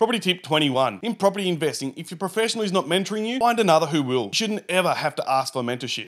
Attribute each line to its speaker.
Speaker 1: Property tip 21. In property investing, if your professional is not mentoring you, find another who will. You shouldn't ever have to ask for mentorship.